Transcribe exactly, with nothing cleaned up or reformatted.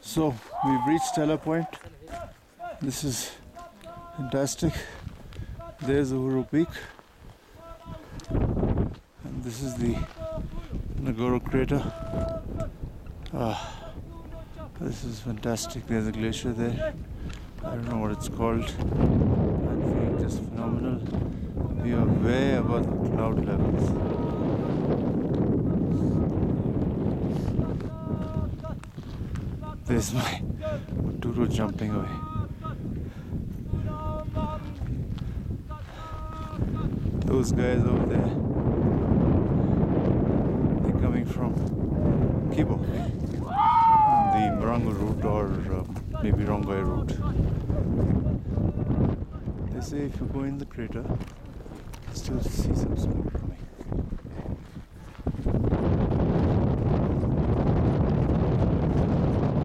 So we've reached Stella Point. This is fantastic. There's Uhuru Peak, and this is the Nagoro crater. Ah, this is fantastic. There's a glacier there. I don't know what it's called. I'm feeling just phenomenal. We are way above the cloud levels. There's my Maturo jumping away. Those guys over there, they're coming from Kibo, the Marango route or uh, maybe Rongoy route. They say if you go in the crater, you still see some smoke.